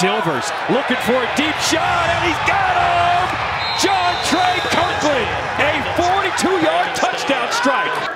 Silvers looking for a deep shot, and he's got him! Jontre Kirklin, a 42-yard touchdown strike.